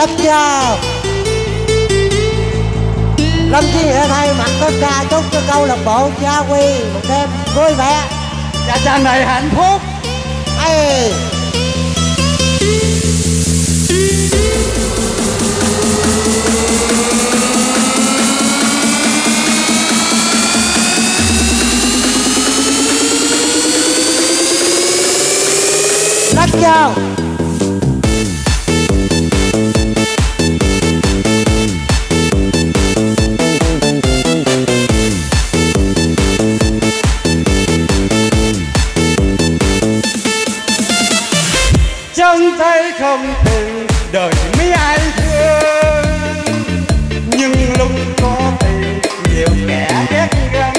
Lắm chưa? Lâm Chí Nghĩa thay mặt tất cả chúc cho câu lạc bộ Gia Huy một đêm vui vẻ và tràn đầy hạnh phúc. Ê. Lắc nhau. Chân tay không tiền đời mấy ai thương, nhưng lúc có tiền nhiều kẻ ghét ganh.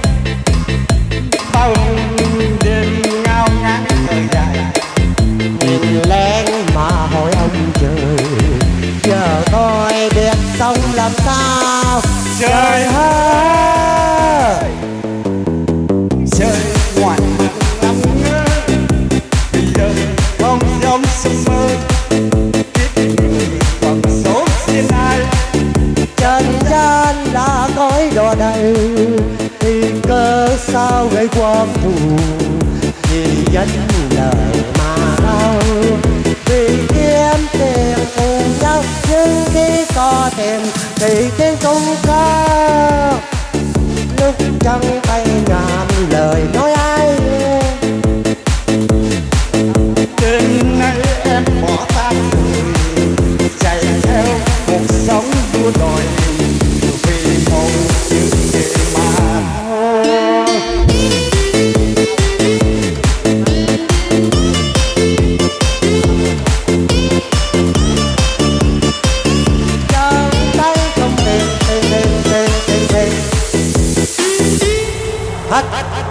Bao đêm ngao ngán thời dài, Nhìn lên mà hỏi ông trời, giờ tôi biết sống làm sao. trời ơi trời ngoan lắm ngơ, bây giờ không giống sông mơ, kiếp người còn số xin ai. Trên trên đã cõi đò đầy, thì cơ sao gây quan thù, vì danh lời mà đau, vì kiếm tiền cùng nhau. Nhưng khi có tiền thì tiền cũng có, lúc trắng tay ngàn lời nói ai. Đêm nay em bỏ ta rồi, chạy theo cuộc sống đua đòi, vì một chữ gì mà thôi. Chân tay không tiền hết.